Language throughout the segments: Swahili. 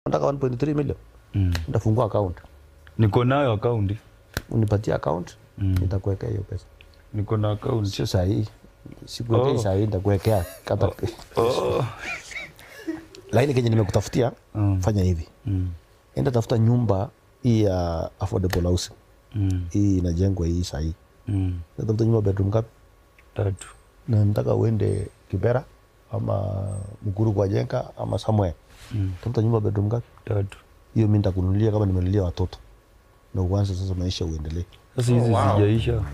Nataka 1.3 million. Nitafungua account. Niko nayo account. Unipatie account, nitakuwekea hiyo pesa. Niko na account. Sio sahihi. Sikuwekea sahihi, nitakuwekea kata. Lakini kenye nimekutafutia, fanya hivi. Enda tafuta nyumba hii ya affordable housing. Hii inajengwa hii sahihi. Tafuta nyumba bedroom ngapi? 3. Na nataka uende Kibera ama Mkuru kwa Jenga ama somewhere. Tafuta nyumba bedroom ngapi? 3. Hiyo mimi nitakununulia kama nimenunulia watoto. Na uanze sasa maisha uendelee. Sasa hizi zijaisha. Wow.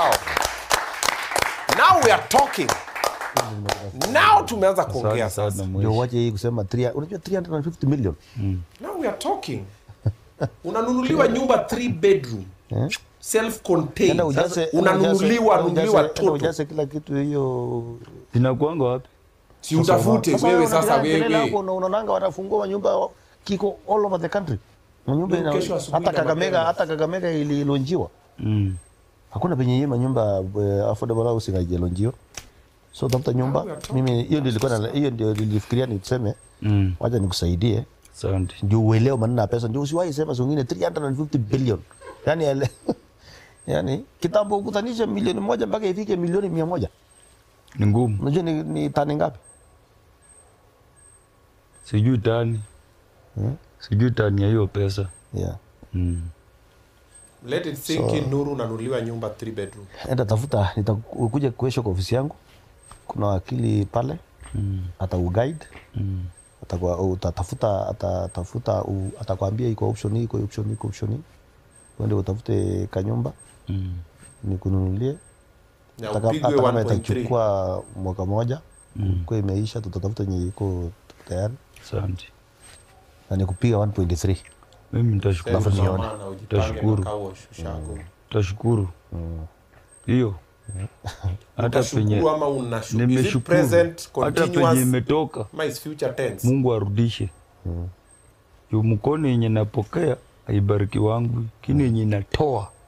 Now we are talking. Now tumeanza kuongea sasa. Ndio waje hii kusema unajua 350 million. Now we are talking. Unanunuliwa nyumba 3 bedroom. Self contained. Unanunuliwa toto. Ujaze kila kitu hiyo. Zinakuanga wapi? Si utafute wewe sasa wewe. Unaonanga wanafungua nyumba kiko all over the country. Nyumba hata Kakamega ililonjiwa. Hakuna penye hiyo nyumba affordable housing haijalonjiwa. So tafuta nyumba. Mimi hiyo ndio nilifikiria niseme. Wacha nikusaidie. Asante. Ndio uelewe maneno ya pesa. Ndio usiwahi sema zingine 350 billion. Yani kitambo ukutanisha milioni moja mpaka ifike milioni 100. Ni ngumu. Unajua ni tani ngapi? Sijui tani. Sijui tani ya hiyo pesa. Yeah. Let it sink in. Nuru unanunuliwa nyumba 3 bedroom. Enda tafuta, nitakuja kuesha kwa ofisi yangu. Kuna wakili pale. Atakuguide. Atakwambia iko option hii, iko option hii, iko option hii. Uende utafute kanyumba. Nikununulie. Kama itachukua mwaka moja. Kwa imeisha tutatafuta yenye iko tayari. Asante. Na nikupiga 1.3. Mimi nitashukuru. Tashukuru. Hiyo. Hata penye nimeshukuru. Hata penye imetoka. Mungu arudishe. Yo mkono yenye napokea haibariki wangu, kini yenye natoa